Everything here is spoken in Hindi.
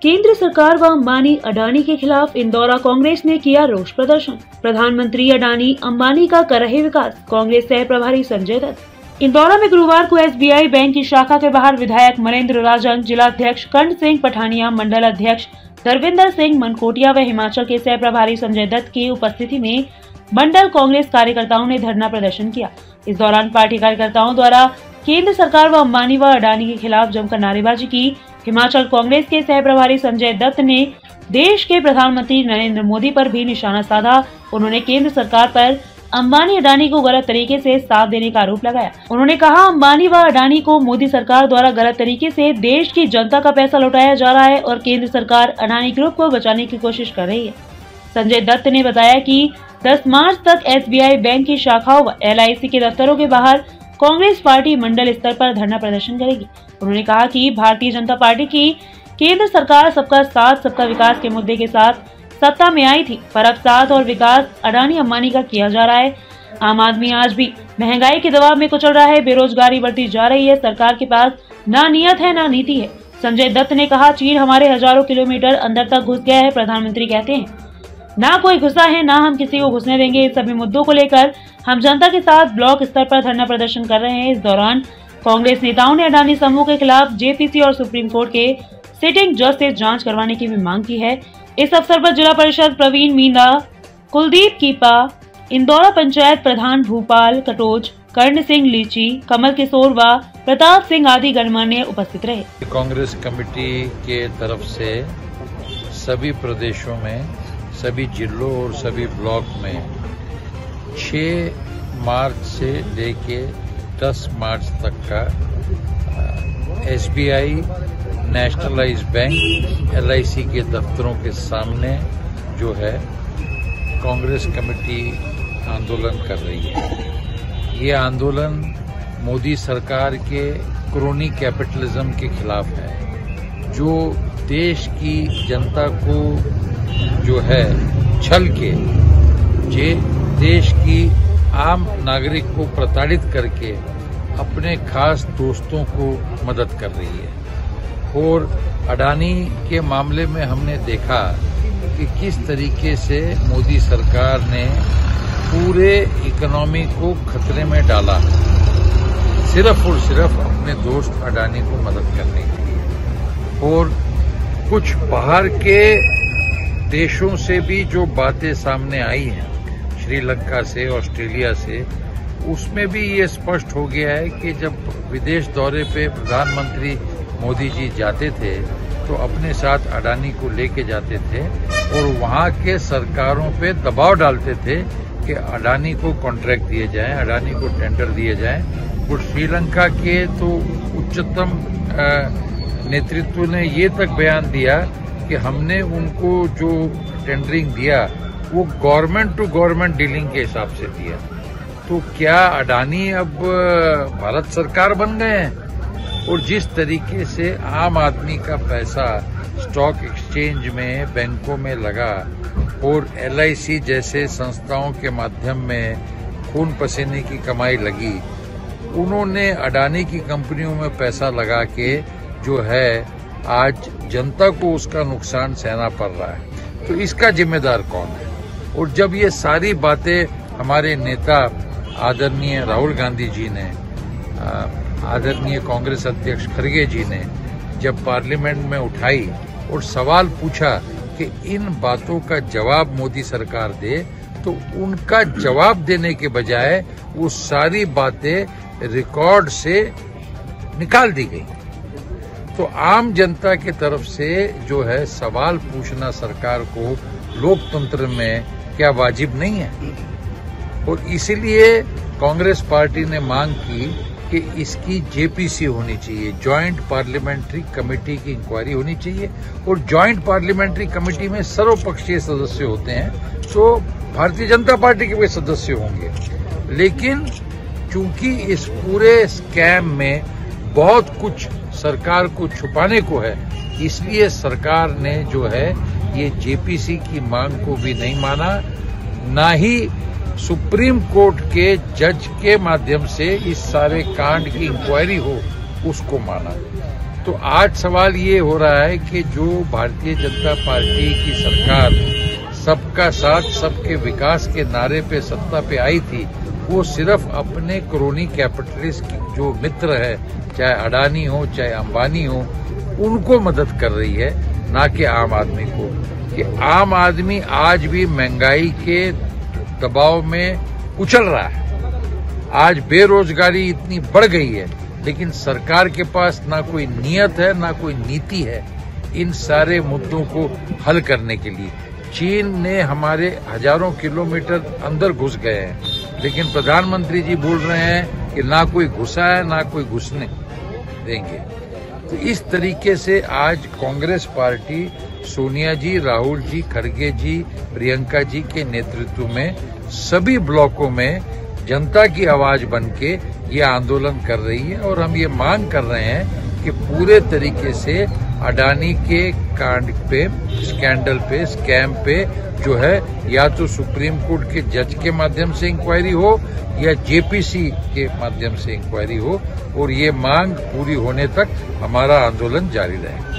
केंद्र सरकार व अंबानी अडानी के खिलाफ इंदौरा कांग्रेस ने किया रोष प्रदर्शन। प्रधानमंत्री अडानी अंबानी का कर रहे विकास, कांग्रेस सह प्रभारी संजय दत्त। इंदौरा में गुरुवार को एसबीआई बैंक की शाखा के बाहर विधायक मनेंद्र राजन, जिलाध्यक्ष कर्ण सिंह पठानिया, मंडल अध्यक्ष दरविंदर सिंह मनकोटिया व हिमाचल के सह प्रभारी संजय दत्त की उपस्थिति में मंडल कांग्रेस कार्यकर्ताओं ने धरना प्रदर्शन किया। इस दौरान पार्टी कार्यकर्ताओं द्वारा केंद्र सरकार व अंबानी व अडानी के खिलाफ जमकर नारेबाजी की। हिमाचल कांग्रेस के सह प्रभारी संजय दत्त ने देश के प्रधानमंत्री नरेंद्र मोदी पर भी निशाना साधा। उन्होंने केंद्र सरकार पर अंबानी अडानी को गलत तरीके से साथ देने का आरोप लगाया। उन्होंने कहा, अंबानी व अडानी को मोदी सरकार द्वारा गलत तरीके से देश की जनता का पैसा लौटाया जा रहा है और केंद्र सरकार अडानी ग्रुप को बचाने की कोशिश कर रही है। संजय दत्त ने बताया कि 10 मार्च तक एसबीआई बैंक की शाखाओं व LIC के दफ्तरों के बाहर कांग्रेस पार्टी मंडल स्तर पर धरना प्रदर्शन करेगी। उन्होंने कहा कि भारतीय जनता पार्टी की केंद्र सरकार सबका साथ सबका विकास के मुद्दे के साथ सत्ता में आई थी, पर अब साथ और विकास अडानी अंबानी का किया जा रहा है। आम आदमी आज भी महंगाई के दबाव में कुचल रहा है, बेरोजगारी बढ़ती जा रही है, सरकार के पास ना नियत है ना नीति है। संजय दत्त ने कहा, चीन हमारे हजारों किलोमीटर अंदर तक घुस गया है। प्रधानमंत्री कहते हैं ना कोई घुसा है ना हम किसी को घुसने देंगे। इन सभी मुद्दों को लेकर हम जनता के साथ ब्लॉक स्तर पर धरना प्रदर्शन कर रहे हैं। इस दौरान कांग्रेस नेताओं ने अडानी समूह के खिलाफ जेपीसी और सुप्रीम कोर्ट के सिटिंग जज से जांच करवाने की भी मांग की है। इस अवसर पर जिला परिषद प्रवीण मीना, कुलदीप कीपा, इंदौरा पंचायत प्रधान भूपाल कटोच, कर्ण सिंह लीची, कमल किशोर व प्रताप सिंह आदि गणमान्य उपस्थित रहे। कांग्रेस कमेटी के तरफ से सभी प्रदेशों में, सभी जिलों और सभी ब्लॉक में 6 मार्च से लेके 10 मार्च तक का एसबीआई, नेशनलाइज्ड बैंक, LIC के दफ्तरों के सामने जो है कांग्रेस कमेटी आंदोलन कर रही है। ये आंदोलन मोदी सरकार के क्रोनी कैपिटलिज्म के खिलाफ है, जो देश की जनता को जो है छल के देश की आम नागरिक को प्रताड़ित करके अपने खास दोस्तों को मदद कर रही है। और अडानी के मामले में हमने देखा कि किस तरीके से मोदी सरकार ने पूरे इकोनॉमी को खतरे में डाला, सिर्फ और सिर्फ अपने दोस्त अडानी को मदद करने के लिए। और कुछ बाहर के देशों से भी जो बातें सामने आई हैं, श्रीलंका से, ऑस्ट्रेलिया से, उसमें भी ये स्पष्ट हो गया है कि जब विदेश दौरे पे प्रधानमंत्री मोदी जी जाते थे तो अपने साथ अडानी को लेके जाते थे और वहां के सरकारों पे दबाव डालते थे कि अडानी को कॉन्ट्रैक्ट दिए जाएं, अडानी को टेंडर दिए जाएं। और श्रीलंका के तो उच्चतम नेतृत्व ने ये तक बयान दिया कि हमने उनको जो टेंडरिंग दिया वो गवर्नमेंट टू गवर्नमेंट डीलिंग के हिसाब से दिया। तो क्या अडानी अब भारत सरकार बन गए हैं? और जिस तरीके से आम आदमी का पैसा स्टॉक एक्सचेंज में, बैंकों में लगा और LIC जैसे संस्थाओं के माध्यम में खून पसीने की कमाई लगी, उन्होंने अडानी की कंपनियों में पैसा लगा के जो है आज जनता को उसका नुकसान सहना पड़ रहा है। तो इसका जिम्मेदार कौन है? और जब ये सारी बातें हमारे नेता आदरणीय राहुल गांधी जी ने, आदरणीय कांग्रेस अध्यक्ष खड़गे जी ने जब पार्लियामेंट में उठाई और सवाल पूछा कि इन बातों का जवाब मोदी सरकार दे, तो उनका जवाब देने के बजाय वो सारी बातें रिकॉर्ड से निकाल दी गई। तो आम जनता की तरफ से जो है सवाल पूछना सरकार को लोकतंत्र में क्या वाजिब नहीं है? और इसीलिए कांग्रेस पार्टी ने मांग की कि इसकी जेपीसी होनी चाहिए, ज्वाइंट पार्लियामेंट्री कमेटी की इंक्वायरी होनी चाहिए। और ज्वाइंट पार्लियामेंट्री कमेटी में सर्वपक्षीय सदस्य होते हैं, तो भारतीय जनता पार्टी के भी सदस्य होंगे। लेकिन चूंकि इस पूरे स्कैम में बहुत कुछ सरकार को छुपाने को है, इसलिए सरकार ने जो है ये जेपीसी की मांग को भी नहीं माना, ना ही सुप्रीम कोर्ट के जज के माध्यम से इस सारे कांड की इंक्वायरी हो उसको माना। तो आज सवाल ये हो रहा है कि जो भारतीय जनता पार्टी की सरकार सबका साथ सबके विकास के नारे पे सत्ता पे आई थी, वो सिर्फ अपने क्रोनी कैपिटलिस्ट जो मित्र है, चाहे अडानी हो चाहे अंबानी हो, उनको मदद कर रही है, ना कि आम आदमी को। कि आम आदमी आज भी महंगाई के दबाव में कुचल रहा है। आज बेरोजगारी इतनी बढ़ गई है, लेकिन सरकार के पास ना कोई नियत है ना कोई नीति है इन सारे मुद्दों को हल करने के लिए। चीन ने हमारे हजारों किलोमीटर अंदर घुस गए हैं, लेकिन प्रधानमंत्री जी बोल रहे हैं कि ना कोई घुसा है ना कोई घुसने देंगे। तो इस तरीके से आज कांग्रेस पार्टी सोनिया जी, राहुल जी, खड़गे जी, प्रियंका जी के नेतृत्व में सभी ब्लॉकों में जनता की आवाज बनके ये आंदोलन कर रही है। और हम ये मांग कर रहे हैं कि पूरे तरीके से अडानी के कांड पे, स्कैंडल पे, स्कैम पे जो है, या तो सुप्रीम कोर्ट के जज के माध्यम से इंक्वायरी हो या जेपीसी के माध्यम से इंक्वायरी हो, और ये मांग पूरी होने तक हमारा आंदोलन जारी रहेगा।